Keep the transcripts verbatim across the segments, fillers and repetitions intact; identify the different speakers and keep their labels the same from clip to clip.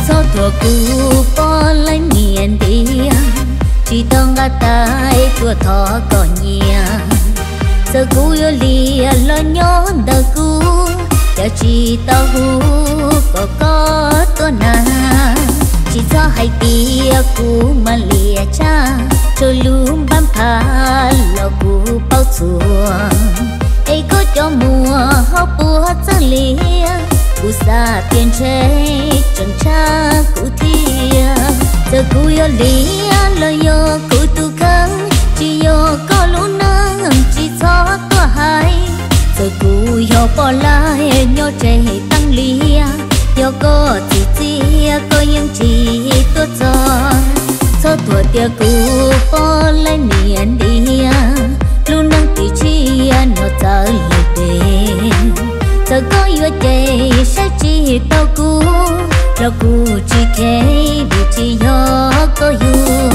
Speaker 1: số thua cũ bỏ lấy miền đi chỉ tông gà tay của thọ còn nhia giờ cũ yêu lìa lo nhớ đời cũ giờ chỉ tao hú có có tôi na chỉ cho hai tia cũ mà lìa cha cho lúm bám phá lo cũ bao xuồng ấy có cho mùa hao bùa cho lìa cũ xa tiền chế chẳng cha cũ thia giờ cũ yêu lìa lo yêu cũ tu khăng chỉ yêu có lũ nắng chỉ cho tôi hai giờ cũ yêu bỏ lại nhau trẻ tăng lìa yêu có chỉ chỉ có những chỉ tôi cho cho tuổi tia cũ bỏ lại miền đi luôn đang chỉ chi nó trở lại đêm giờ có yêu trẻ sẽ chỉ tao cũ rồi cũ chỉ kể vì chỉ yêu có yêu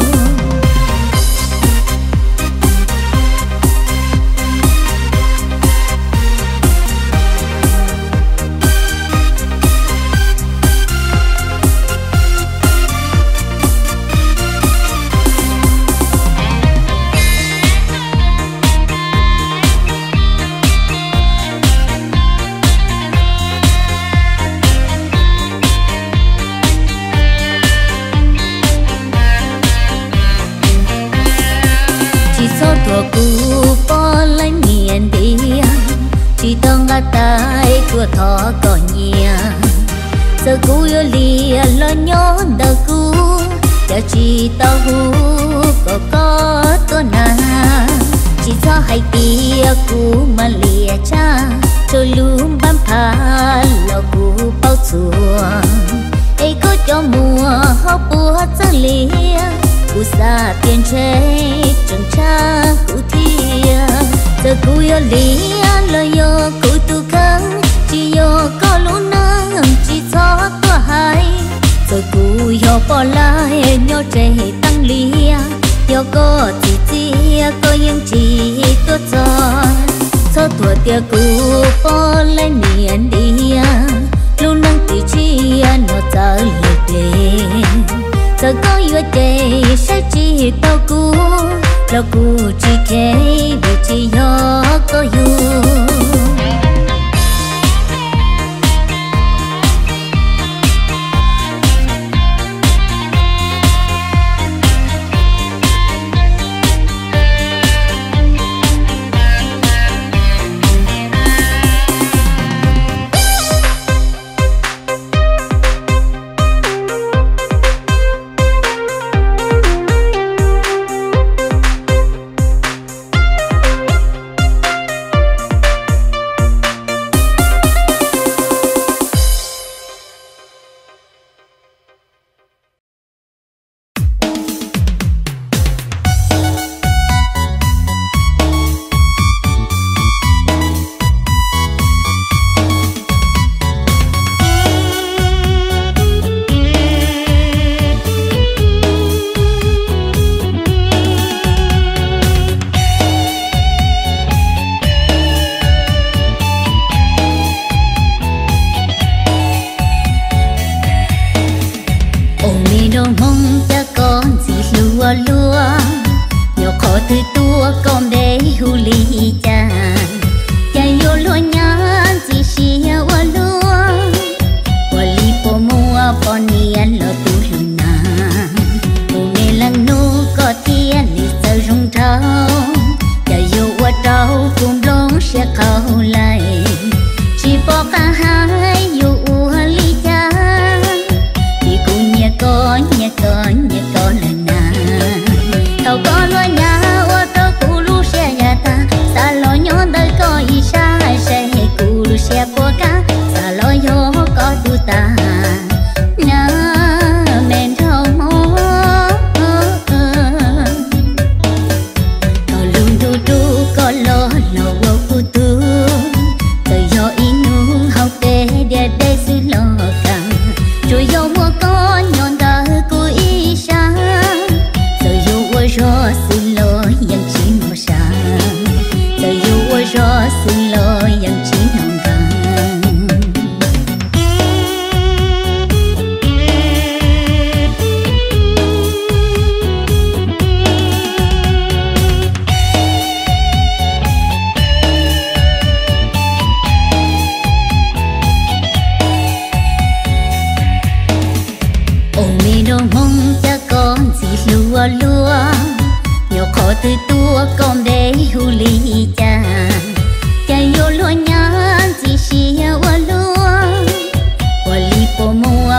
Speaker 1: cũ bỏ lấy miền đi chỉ tông gà tay của thọ còn nhia giờ cũ yêu lìa lo nhớ đời cũ giờ chỉ tao hú có có tôi na chỉ cho hai tia cũ mà lìa cha cho lúm bám phá lo cũ bao xuồng ấy có cho mùa hao bùa cho lìa cũ xa tiền chế chẳng cha cũ thia giờ cũ yêu lìa lo yêu cũ tu khăng chỉ yêu có lũ nắng chỉ cho tôi hai giờ cũ yêu bỏ lại nhau trẻ tăng lìa yêu có chỉ chỉ có những chỉ tôi cho cho tuổi tia cũ bỏ lại miền đi luôn đang chỉ chi nó trở lại đêm giờ có yêu trẻ sẽ chỉ tao cũ lo cũ chỉ kể vì chỉ yêu có yêu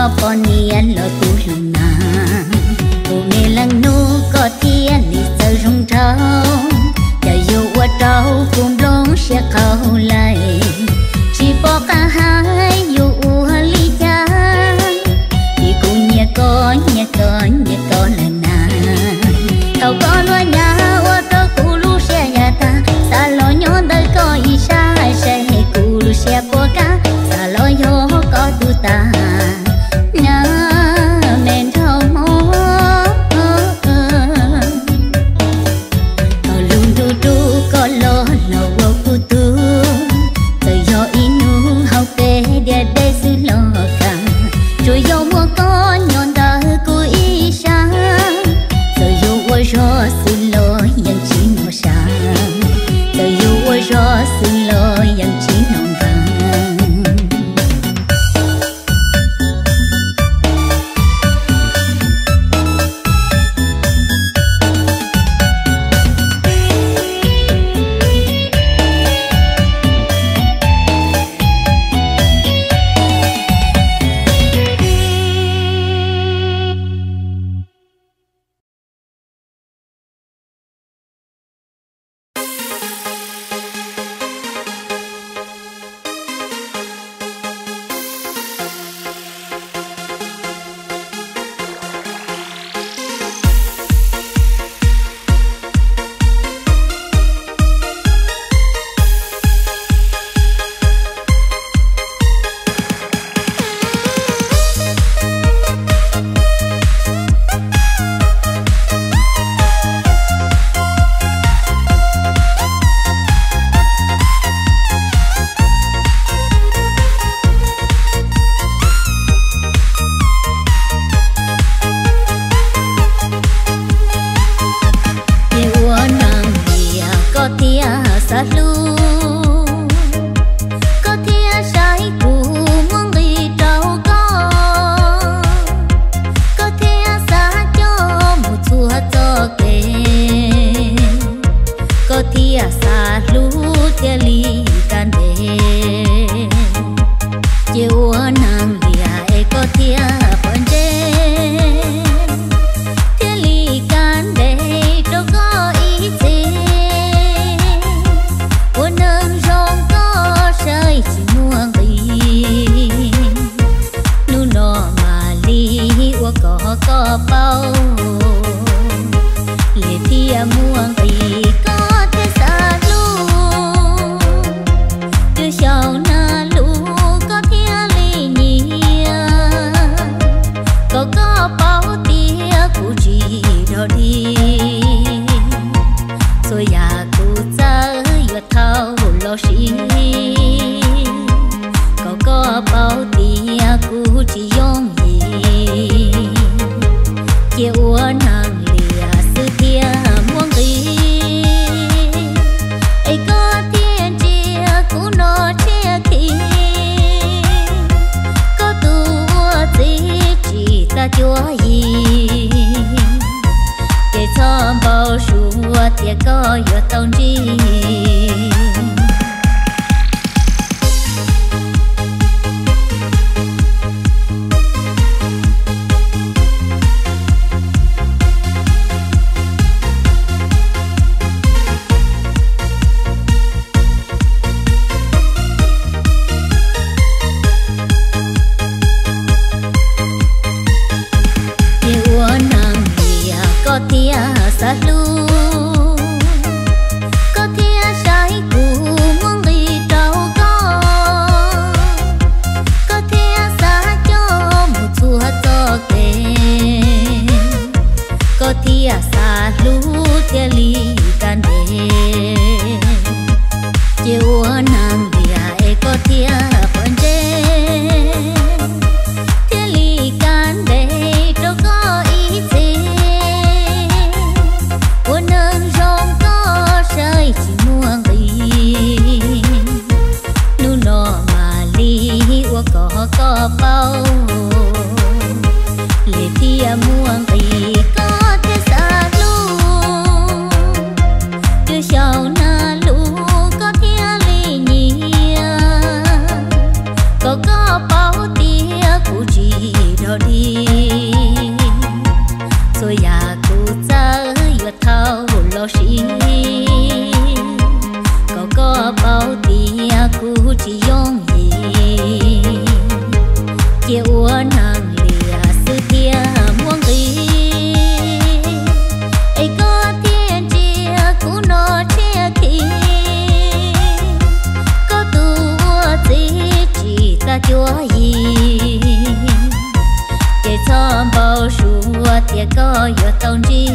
Speaker 1: có bọn niên lo tu lùng na cô mẹ lăng nu có thiên đi sơ rung trâu giờ dù qua trâu cũng rong sẽ khâu lại chỉ bỏ cả hai dù ly cha thì cũng nhẹ có nhẹ có nhẹ có lần na tàu có loa nhà qua tàu cũ lu xe nhà ta ta lo nhon đời có ý xa sẽ cũ lu xe qua cá ta lo nhon có tu ta nhà men thâu mó có lung tu tu có lo lo vô tu tu từ do inu hậu kê để để sự lo cả rồi do mua có nhon đời của ý xa từ dù qua gió sự lo yang chỉ nó xa từ dù qua gió sự lo yang chỉ nó vàng chia ua nàng lìa sư thia muông ý ấy có thiên chia cũ nó chia khi có tu gì chỉ ta chúa gì để cho bao sủa thì có yêu tông gì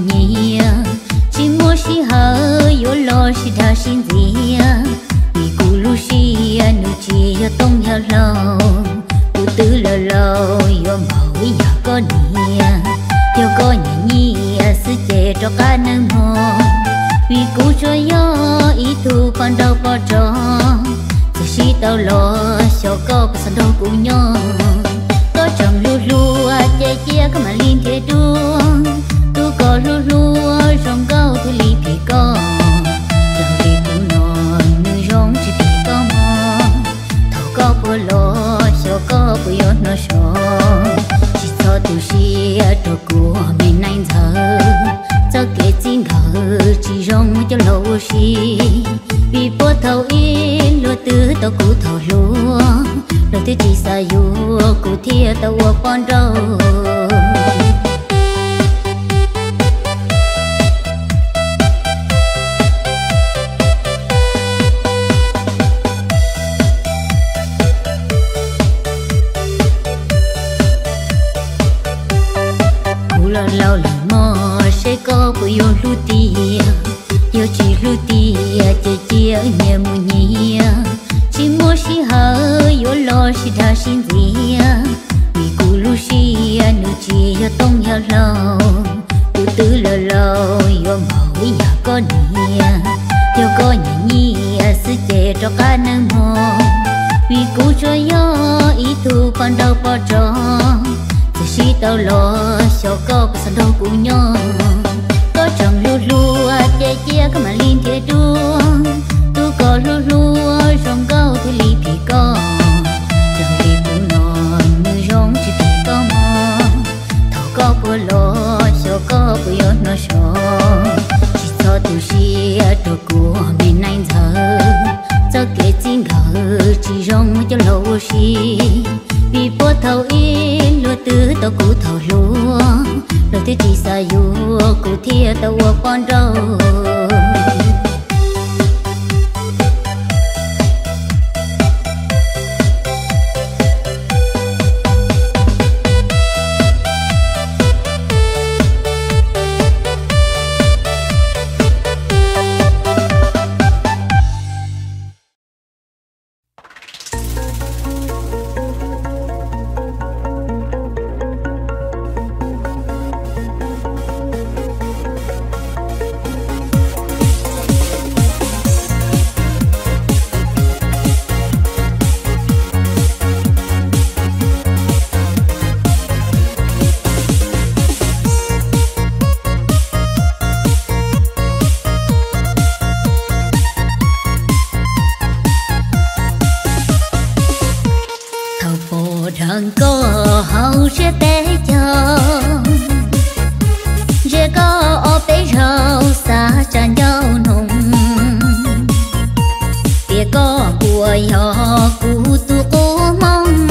Speaker 2: lo shi tha shin zia mi ku
Speaker 1: lu xì nu chi yo tông yo lâu tu tư lo lâu yo màu ya có nia yo có nhẹ nhẹ sự chế cho cả nơi mò vì cú cho yo ý tu con đâu bỏ trò giờ xí tao lo cho có cái sân đâu cũng nhớ có chồng lu lu che che có mà liên thế đua tu có lu lu trong câu tu li phi có giờ đi tu non nữ rong chỉ phi có mò thâu có bùa lo cho có bùa yo nó so chỉ cho tu si đồ của mình anh giờ cho cái chính ngờ chỉ rong cho lâu xí vì bố thâu in lúa tứ tao cú thâu lúa lúa tứ chỉ sa yu cú thia tao uo con rau cú lo lâu là mò sẽ có bữa yo lu tia yo chỉ lu tia chỉ chia nhẹ mu nhia chỉ mua xí hở yo lo xí tha xin gì vì cú lu xí nu chi yo tông yo lâu tu tư lo lâu yo màu ya có nia yo có nhẹ nhẹ sự chế cho cả nơi mò vì cú cho yo ý tu con đâu bỏ trò giờ xí tao lo cho có cái sân đâu cũng nhớ có chồng lu lu che che có mà liên thế đua tu có lu lu trong câu thì li phi có giờ đi tu non nữ rong chỉ phi có mò thâu có bùa lo cho có bùa yo nó so chỉ cho tu si đồ của mình anh giờ cho cái chính ngờ chỉ rong cho lâu xí vì bố thâu in lúa tứ tao cú thâu lúa lúa tứ chỉ sa yu cú thia tao uo con rau thằng có hậu sẽ té cho sẽ có ở bé rau xa tràn nhau nồng kia có của họ cụ tu cố mong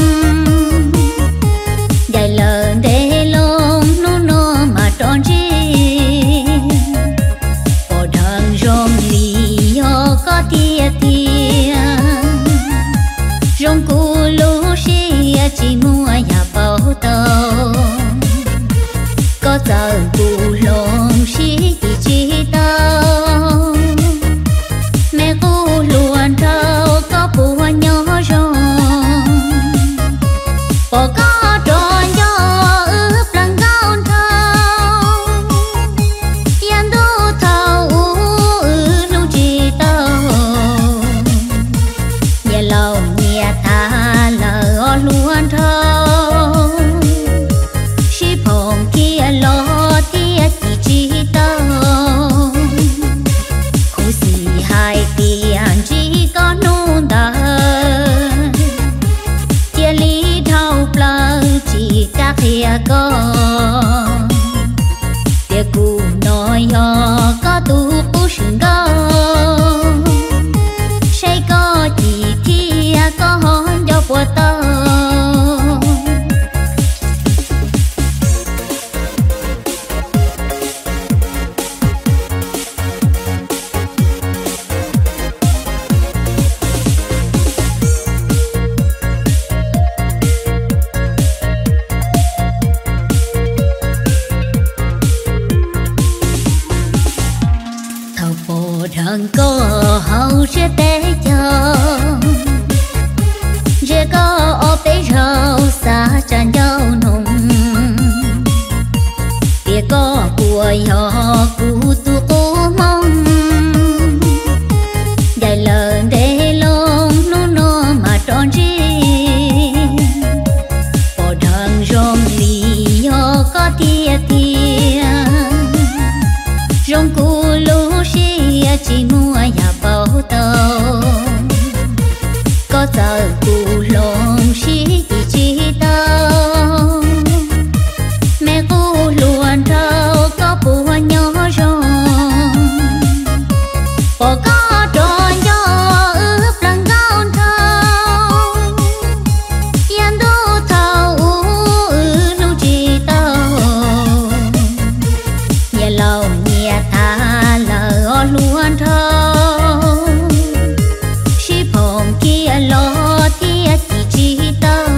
Speaker 1: dài lần để lông nó nó mà tròn riêng có thằng rong lì họ có tia tia rong cụ lú chỉ mua nhà bao tàu có giờ cụ lòng xí thì chỉ tao mẹ cụ luôn thâu có bùa nhỏ rong bỏ có tròn gió ướp lăng cao thâu yên đô thâu lu chỉ tao nhà lòng nhà ta lỡ luôn thâu ship hồng kia lo tia chỉ chỉ tao khu xì hai tiền chỉ có nôn đời tia lý thâu plơ chỉ các kia có tia cụ nói ho có tu cú sừng go say có chỉ thia có hòn cho bùa tao tràn dâu nồng tia có của họ cụ tu cố mong dài lần để lông nó nó mà tròn riêng bỏ thằng rong lì họ có tia tia rong cụ lú xì chỉ mua nhà bao tàu có giờ cụ lòng xí chỉ chỉ tao mẹ cụ luôn trâu có bùa nhỏ rong bỏ có tròn gió ướp lần gạo thâu yên đô thâu ư lu chỉ tao nhẹ lòng nhẹ tha lỡ luôn thâu chỉ phòng kia lo kia chỉ chỉ tao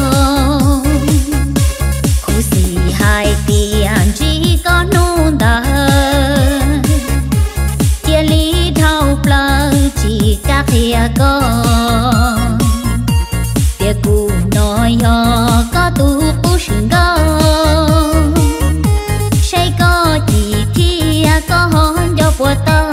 Speaker 1: khu xì hai tiền chỉ có nôn ta chia lý thâu plơ chỉ các thia con tia cụ nói ho có tu bút sừng go say có chỉ thia có hòn cho của tao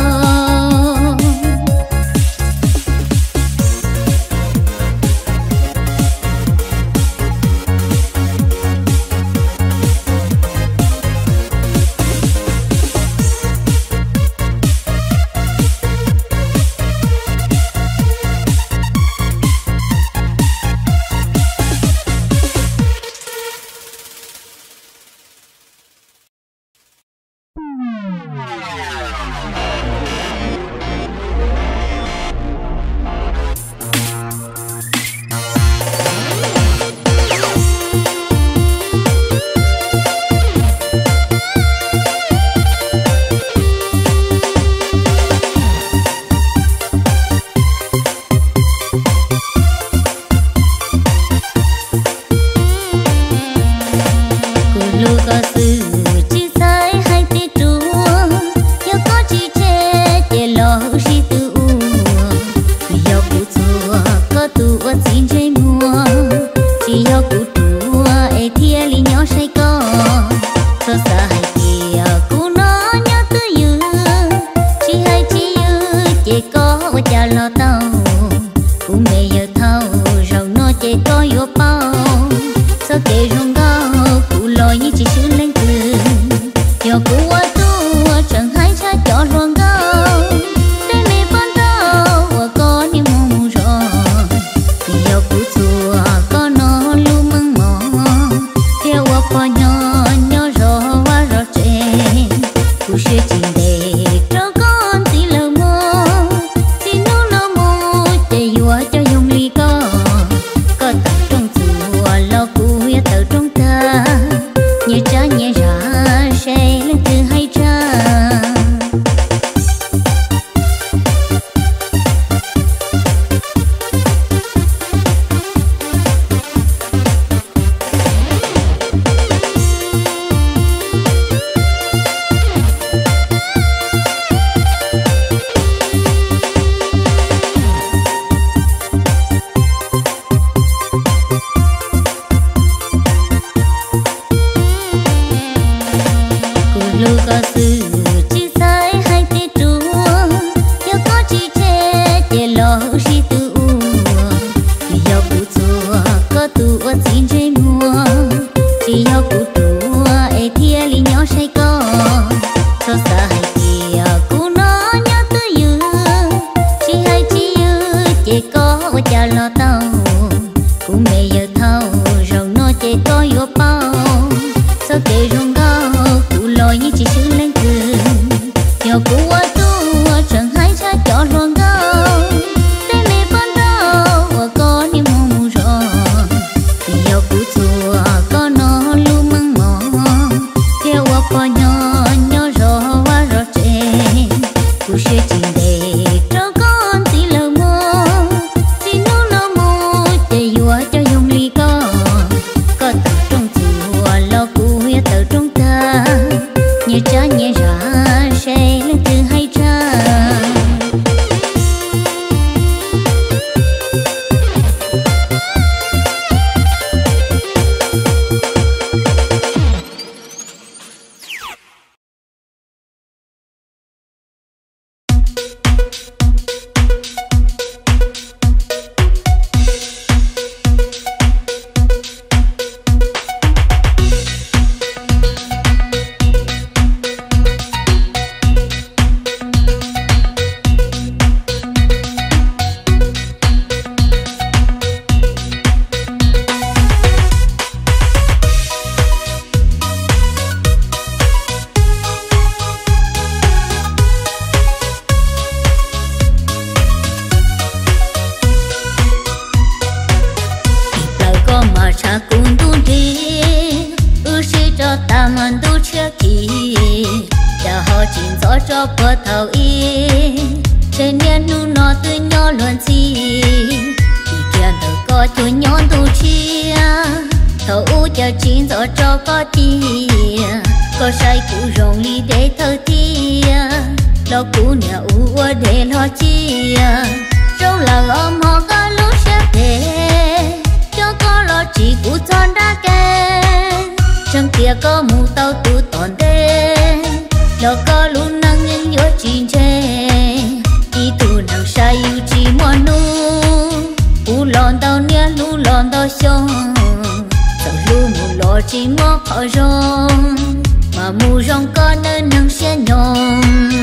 Speaker 1: có cho nhon tu chia thầu u cho chín gió cho có tia có say cũ rồng ly để thơ thia lo cũ nhà u để lo chia trong là ôm họ có lúc sẽ về cho có lo chỉ cũ tròn đã kê trong kia có mù tàu tu tòn đê lo có lúc năng nhân nhớ chín chê đi tu năng sai yêu chỉ mòn nu u lon tàu nia lu lon tàu sông tàu lu mù lo chỉ mò khó rong mà mù rong có nơi năng xe nhom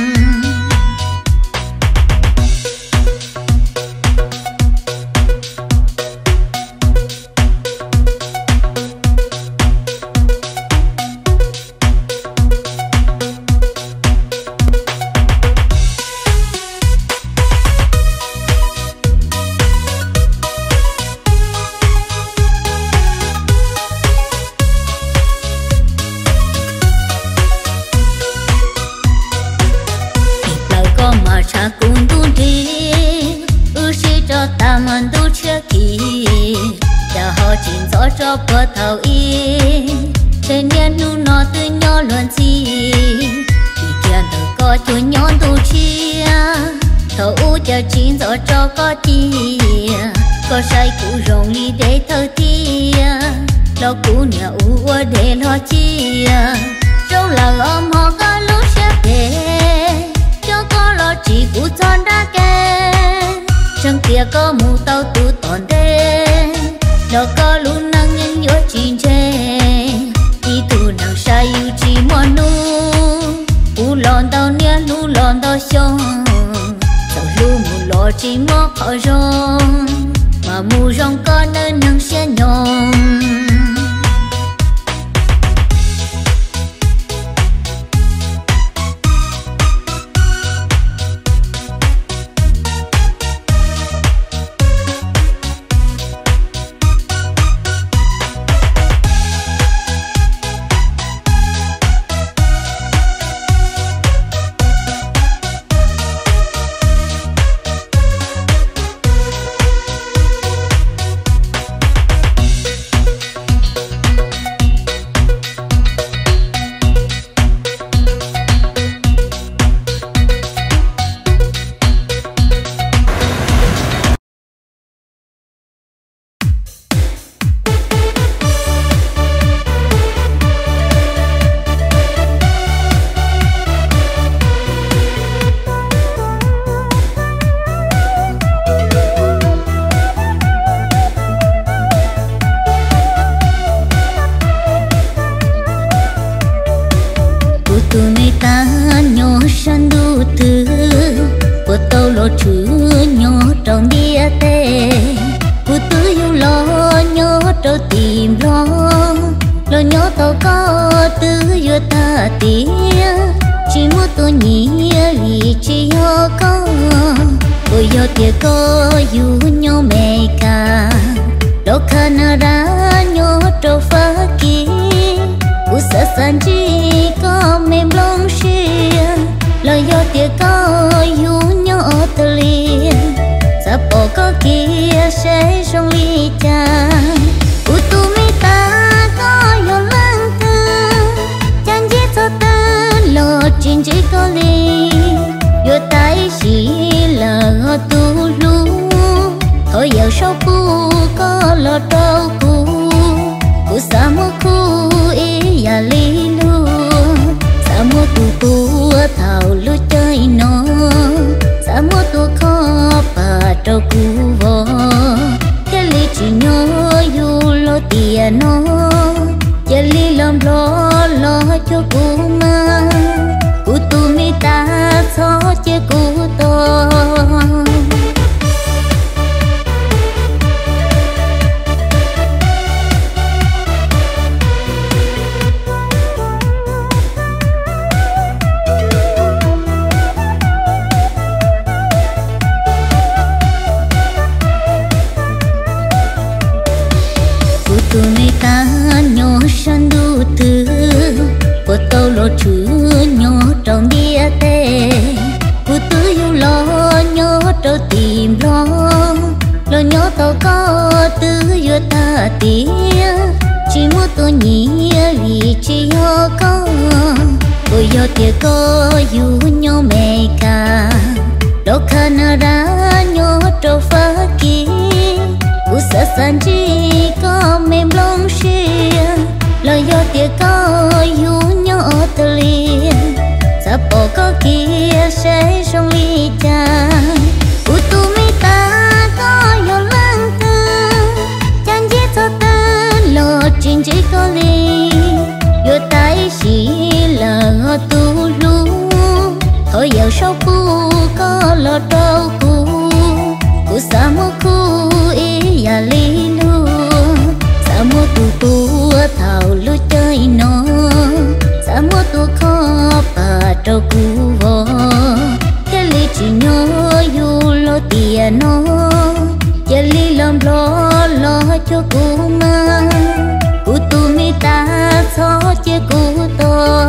Speaker 1: cho bờ thầu y trên nhân nu nó từ nhỏ luôn gì thì kia từ có cho nhon tu chia thầu u cho chín gió cho có tia có say cũ rồng ly để thơ thia lo cũ nhà u để lo chia trong là ôm họ có lúc sẽ về cho có lo chỉ cũ tròn đã kê trong kia có mù tàu tu tòn đê lo có lúc năng nhân nhớ chín chê đi tu năng sai yêu chỉ mòn nu u lon tàu nia lu lon tàu sông tàu lu mù lo chỉ mò khó rong mà mù rong có nơi năng xe nhom nhớ tao có tư yo ta tia chỉ muốn tôi nhớ vì chỉ yo có tôi yo tia có yêu nhau mẹ cả đâu khăn ra nhớ trâu phá kia u sa san chỉ có mềm lòng xia lời yo tia có yêu nhau từ liền sa bỏ có kia sẽ trong ly trà u tu mi ta có yo lăng tư chẳng dễ cho ta lo chuyện chỉ có đi yo tay chỉ là ngõ tu lu thôi giờ sau cu có lo đâu cu cu sa mô cu ý ya li lu sa mô tu tu thảo lu chơi nó sa mô tu khó bà trâu cu vò cái ly chỉ nhớ yu lo tiền nó giờ ly làm lo lo cho cu mà cu tu mi ta cho che cu to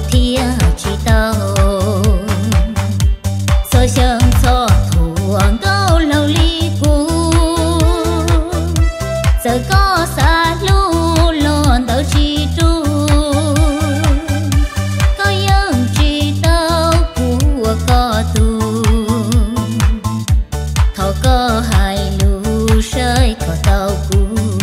Speaker 1: thiên chỉ tao so sớm so thuồng câu lâu ly cu giờ có xa lu lon tao chỉ tru có những chỉ tao của có tu thọ có hai lu rơi có tao cu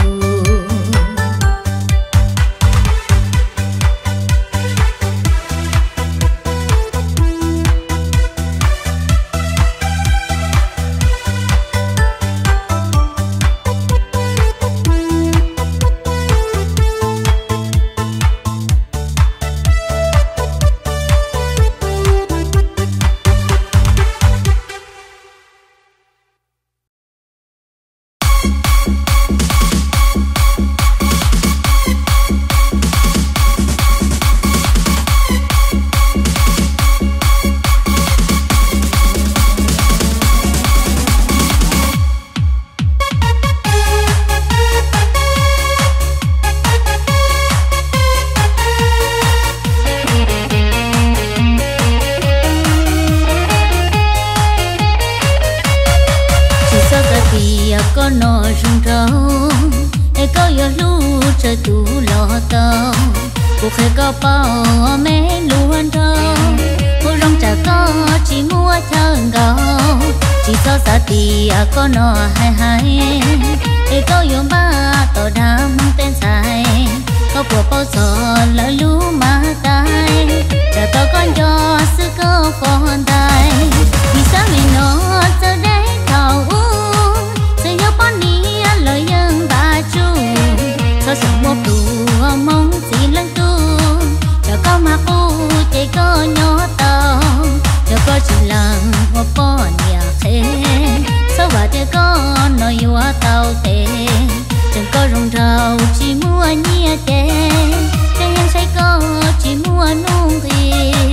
Speaker 1: có nọ rung rau e có yo lu chơi tu lo tao cuộc hay có bao mẹ luôn rau cô rong chả có chỉ mua thằng gạo chỉ so sa tì có nọ hai hai e có yo ba tao đam tên sai có cuộc bao giờ lỡ lu mà tai chả tao con cho sư có con tai vì sao mình nó giờ đây thảo lời dân bà chú sao sống một tù mong gì lăng tu cho có mà cô chạy có nhỏ tao cho có chỉ làm một bó nhà thế sao bà để có nói qua tao thế chẳng có rong rau chỉ mua nhia thế chẳng em say có chỉ mua nung thì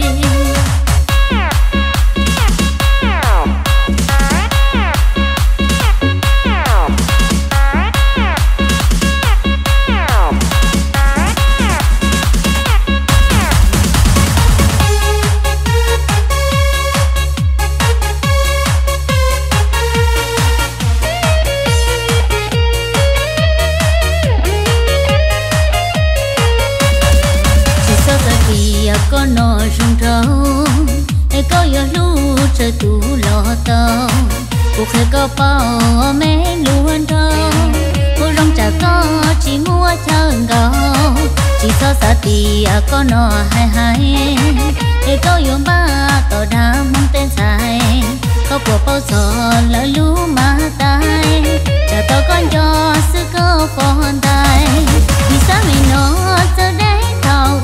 Speaker 1: có nọ rung rau e có yo lu chơi tu lo tao cuộc hay có bao mẹ luôn rau cô rong chả có chỉ mua thằng gạo chỉ so sa tì có nọ hai hai e có yo ba tao đam tên sai có cuộc bao giờ lỡ lu mà tai chả tao con cho sư có con tai vì sao mình nó giờ đây thảo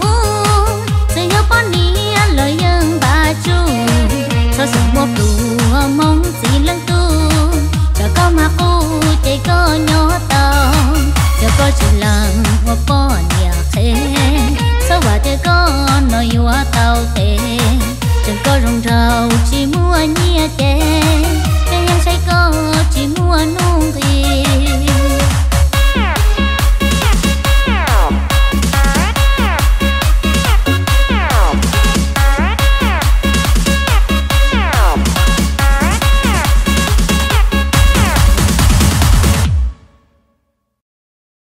Speaker 1: lời dân bà chú sao sống một tù mong gì lăng tu cho có mà cô chạy có nhỏ tao cho có chỉ làm một bó nhà thế sao bà để có nói qua tao thế chẳng có rong rau chỉ mua nhia thế để em say có chỉ mua nung thì